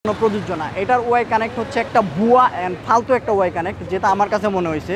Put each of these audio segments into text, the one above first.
প্রযোজ্য না। এটার ওয়াই কানেক্ট হচ্ছে একটা ভুয়া অ্যান্ড ফালতু একটা ওয়াই কানেক্ট, যেটা আমার কাছে মনে হয়েছে।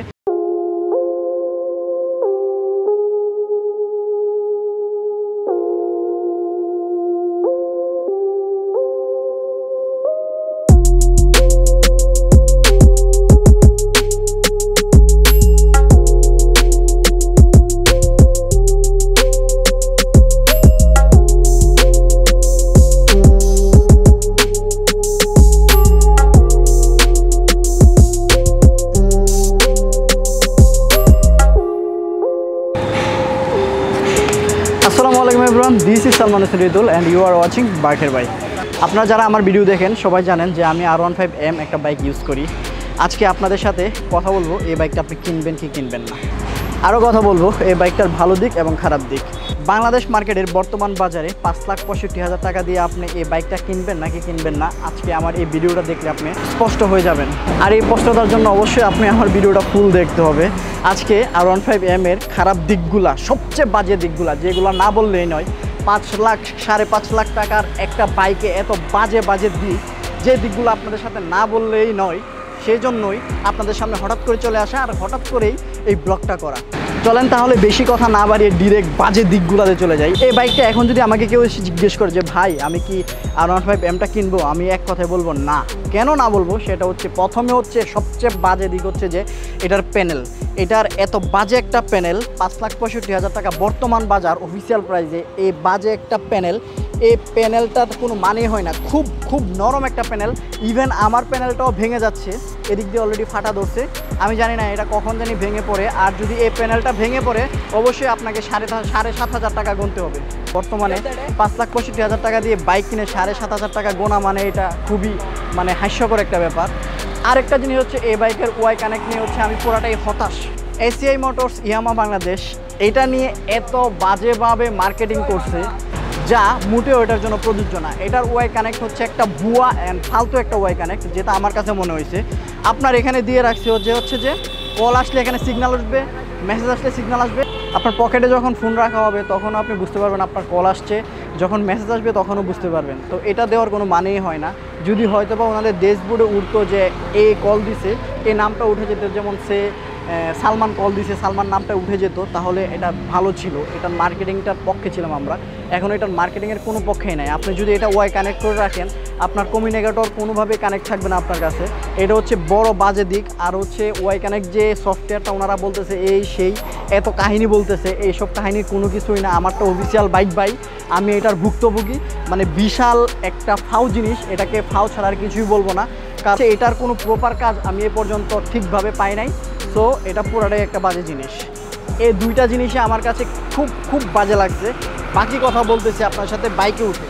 আসসালামু আলাইকুম everyone, this is Salman Hossain and you are watching বাইকের বাইক। আপনারা যারা আমার ভিডিও দেখেন সবাই জানেন যে আমি R15M একটা বাইক ইউজ করি। আজকে আপনাদের সাথে কথা বলবো এই বাইকটা আপনি কিনবেন কি কিনবেন না। আরও কথা বলবো এই বাইকটার ভালো দিক এবং খারাপ দিক। বাংলাদেশ মার্কেটের বর্তমান বাজারে 5,65,000 টাকা দিয়ে আপনি এই বাইকটা কিনবেন নাকি কিনবেন না, আজকে আমার এই ভিডিওটা দেখলে আপনি স্পষ্ট হয়ে যাবেন। আর এই স্পষ্টতার জন্য অবশ্যই আপনি আমার ভিডিওটা ফুল দেখতে হবে। আজকে R15M এর খারাপ দিকগুলা, সবচেয়ে বাজে দিকগুলা, যেগুলো না বললেই নয়। 5 লাখ 5.5 লাখ টাকার একটা বাইকে এত বাজে বাজে দিক, যে দিকগুলো আপনাদের সাথে না বললেই নয়, সেই জন্যই আপনাদের সামনে হঠাৎ করে চলে আসা আর হঠাৎ করেই এই ব্লগটা করা। চলেন তাহলে বেশি কথা না বাড়িয়ে ডিরেক্ট বাজে দিকগুলোতে চলে যাই। এই বাইকটা এখন যদি আমাকে কেউ এসে জিজ্ঞেস করে যে ভাই আমি কি R15Mটা কিনবো, আমি এক কথায় বলবো না। কেন না বলবো সেটা হচ্ছে, প্রথমে হচ্ছে সবচেয়ে বাজে দিক হচ্ছে যে এটার প্যানেল। এটার এত বাজে একটা প্যানেল, 5,65,000 টাকা বর্তমান বাজার অফিসিয়াল প্রাইসে এই বাজে একটা প্যানেল। এই প্যানেলটার কোনো মানেই হয় না, খুব নরম একটা প্যানেল। ইভেন আমার প্যানেলটাও ভেঙে যাচ্ছে, এদিক দিয়ে অলরেডি ফাটা ধরছে। আমি জানি না এটা কখন জানি ভেঙে পড়ে। আর যদি এই প্যানেলটা ভেঙে পড়ে অবশ্যই আপনাকে 7,500 টাকা গুনতে হবে। বর্তমানে 5,65,000 টাকা দিয়ে বাইক কিনে 7,500 টাকা গোনা মানে এটা খুবই হাস্যকর একটা ব্যাপার। আরেকটা জিনিস হচ্ছে এই বাইকের ওয়াই কানেক্ট নিয়ে হচ্ছে আমি পুরাটাই হতাশ। এসিআই মোটরস ইয়ামাহা বাংলাদেশ এটা নিয়ে এত বাজেভাবে মার্কেটিং করছে যা মোটেও এটার জন্য প্রযোজ্য না। এটার ওয়াই কানেক্ট হচ্ছে একটা ভুয়া অ্যান্ড ফালতু একটা ওয়াই কানেক্ট, যেটা আমার কাছে মনে হয়েছে। আপনার এখানে দিয়ে রাখছে হচ্ছে যে কল আসলে এখানে সিগন্যাল আসবে, মেসেজ আসলে সিগন্যাল আসবে। আপনার পকেটে যখন ফোন রাখা হবে তখন আপনি বুঝতে পারবেন আপনার কল আসছে, যখন মেসেজ আসবে তখনও বুঝতে পারবেন। তো এটা দেওয়ার কোনো মানেই হয় না। যদি হয়তো বা ওনাদের ড্যাশবোর্ডে উঠতো যে এ কল দিছে, এই নামটা উঠে যেত, যেমন সে সালমান কল দিছে, সালমান নামটা উঠে যেত, তাহলে এটা ভালো ছিল। এটার মার্কেটিংটার পক্ষে ছিলাম আমরা। এখন এটার মার্কেটিংয়ের কোনো পক্ষেই নাই। আপনি যদি এটা ওয়াই কানেক্ট করে রাখেন, আপনার কমিউনিকেটর কোনোভাবে কানেক্ট থাকবে না আপনার কাছে। এটা হচ্ছে বড় বাজে দিক। আর হচ্ছে ওয়াই কানেক্ট যে সফটওয়্যারটা ওনারা বলতেছে এই সেই এত কাহিনী বলতেছে, এইসব কাহিনীর কোনো কিছুই না। আমারটা অফিসিয়াল বাইক ভাই, আমি এটার ভুক্তভোগী। বিশাল একটা ফাও জিনিস, এটাকে ফাও ছাড়া আর কিছুই বলবো না, কারণ এটার কোনো প্রপার কাজ আমি এ পর্যন্ত ঠিকভাবে পাই নাই। সো এটা পুরাটাই একটা বাজে জিনিস। এই দুইটা জিনিসই আমার কাছে খুব বাজে লাগছে। বাকি কথা বলতেছি আপনার সাথে বাইকে উঠে।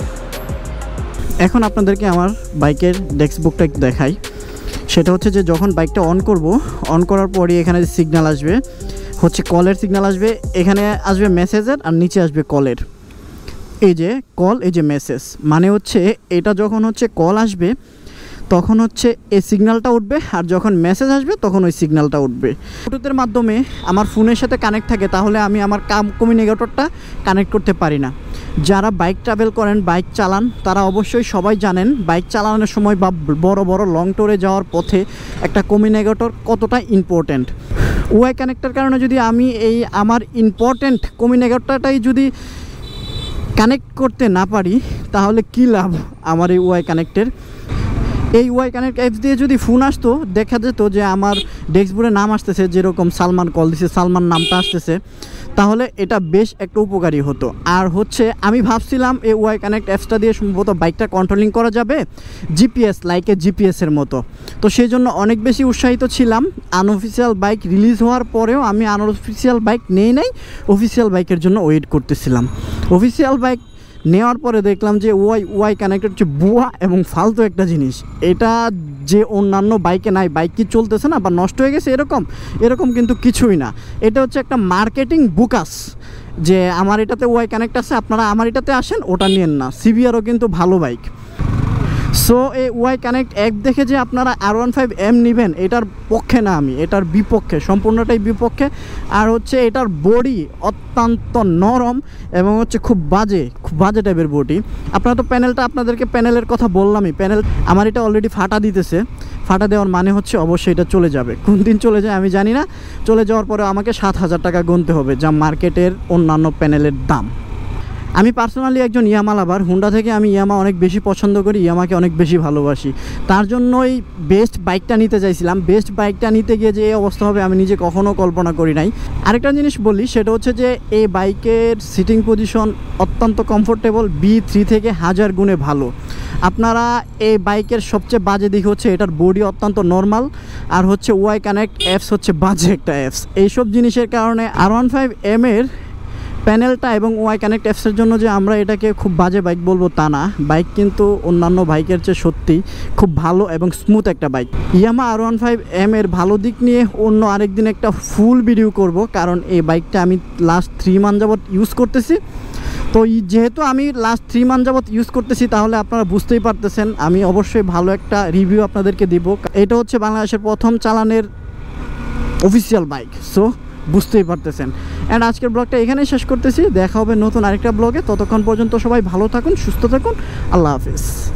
এখন আপনাদেরকে আমার বাইকের ডেস্কবুকটা একটু দেখাই। সেটা হচ্ছে যে যখন বাইকটা অন করব, অন করার পরই এখানে সিগন্যাল আসবে, হচ্ছে কলের সিগন্যাল আসবে, এখানে আসবে মেসেজের আর নিচে আসবে কলের। এই যে কল, এই যে মেসেজ, মানে হচ্ছে এটা যখন হচ্ছে কল আসবে তখন হচ্ছে এই সিগন্যালটা উঠবে, আর যখন মেসেজ আসবে তখন ওই সিগন্যালটা উঠবে। ব্লুটুথের মাধ্যমে আমার ফোনের সাথে কানেক্ট থাকে, তাহলে আমি আমার কমিউনিকেটরটা কানেক্ট করতে পারি না। যারা বাইক ট্রাভেল করেন, বাইক চালান, তারা অবশ্যই সবাই জানেন বাইক চালানোর সময় বা বড় লং ট্যুরে যাওয়ার পথে একটা কমিউনিকেটর কতটা ইম্পর্ট্যান্ট। ওয়াই কানেক্টের কারণে যদি আমি এই আমার ইম্পর্ট্যান্ট কমিউনিকেটরটাই যদি কানেক্ট করতে না পারি, তাহলে কী লাভ আমার এই ওয়াই কানেক্টের। এই ওয়াই কানেক্ট অ্যাপস দিয়ে যদি ফোন আসতো, দেখা যেত যে আমার ডেস্কবোর্ডে নাম আসতেছে, যেরকম সালমান কল দিছে, সালমান নামটা আসতেছে, তাহলে এটা বেশ একটা উপকারী হতো। আর হচ্ছে আমি ভাবছিলাম এই ওয়াই কানেক্ট অ্যাপসটা দিয়ে সম্ভবত বাইকটা কন্ট্রোলিং করা যাবে জিপিএস, লাইকে জিপিএসের মতো। তো সেই জন্য অনেক বেশি উৎসাহিত ছিলাম। আনঅফিসিয়াল বাইক রিলিজ হওয়ার পরেও আমি আনঅফিসিয়াল বাইক নাই, অফিসিয়াল বাইকের জন্য ওয়েট করতেছিলাম। অফিসিয়াল বাইক নেওয়ার পরে দেখলাম যে ওয়াই কানেক্টেড হচ্ছে বুয়া এবং ফালতু একটা জিনিস। এটা যে অন্যান্য বাইকে নাই, বাইক কি চলতেছে না বা নষ্ট হয়ে গেছে এরকম কিন্তু কিছুই না। এটা হচ্ছে একটা মার্কেটিং বুকাস যে আমার এটাতে ওয়াই কানেক্ট আছে, আপনারা আমার এটাতে আসেন, ওটা নিয়েন না। সিবিআরও কিন্তু ভালো বাইক। সো এই ওয়াই কানেক্ট অ্যাপ দেখে যে আপনারা R15M নেবেন এটার পক্ষে না, আমি এটার বিপক্ষে, সম্পূর্ণটাই বিপক্ষে। আর হচ্ছে এটার বডি অত্যন্ত নরম এবং হচ্ছে খুব বাজে টাইপের বডি। আপনারা তো আপনাদেরকে প্যানেলের কথা বললামই, প্যানেল আমার এটা অলরেডি ফাটা দিতেছে। ফাটা দেওয়ার মানে হচ্ছে অবশ্যই এটা চলে যাবে। কোন দিন চলে যায় আমি জানি না। চলে যাওয়ার পরে আমাকে 7,000 টাকা গুনতে হবে, যা মার্কেটের অন্যান্য প্যানেলের দাম। আমি পার্সোনালি একজন ইয়ামা লাভার। হুন্ডা থেকে আমি ইয়ামা অনেক বেশি পছন্দ করি, ইয়ামাকে অনেক বেশি ভালোবাসি। তার জন্যই বেস্ট বাইকটা নিতে চাইছিলাম। বেস্ট বাইকটা নিতে গিয়ে যে এই অবস্থা হবে আমি নিজে কখনও কল্পনা করি নাই। আরেকটা জিনিস বলি, সেটা হচ্ছে যে এই বাইকের সিটিং পজিশন অত্যন্ত কমফোর্টেবল, B3 থেকে 1000 গুণে ভালো। আপনারা এই বাইকের সবচেয়ে বাজে দিক হচ্ছে এটার বডি অত্যন্ত নর্মাল, আর হচ্ছে ওয়াই কানেক্ট অ্যাপস হচ্ছে বাজে একটা অ্যাপস। এইসব জিনিসের কারণে R15M এর প্যানেলটা এবং ওয়াই কানেক্ট অ্যাপসের জন্য যে আমরা এটাকে খুব বাজে বাইক বলবো তা না। বাইক কিন্তু অন্যান্য বাইকের চেয়ে সত্যি খুব ভালো এবং স্মুথ একটা বাইক। ইয়ামা R15M এর ভালো দিক নিয়ে অন্য আরেকদিন একটা ফুল ভিডিও করব, কারণ এই বাইকটা আমি লাস্ট 3 মান্থ যাবত ইউজ করতেছি। তো যেহেতু আমি লাস্ট 3 মান্থ যাবত ইউজ করতেছি, তাহলে আপনারা বুঝতেই পারতেছেন আমি অবশ্যই ভালো একটা রিভিউ আপনাদেরকে দিব। এটা হচ্ছে বাংলাদেশের প্রথম চালানের অফিসিয়াল বাইক, সো বুঝতেই পারতেছেন। অ্যান্ড আজকের ব্লগটা এখানেই শেষ করতেছি। দেখা হবে নতুন আরেকটা ব্লগে। ততক্ষণ পর্যন্ত সবাই ভালো থাকুন, সুস্থ থাকুন। আল্লাহ হাফিজ।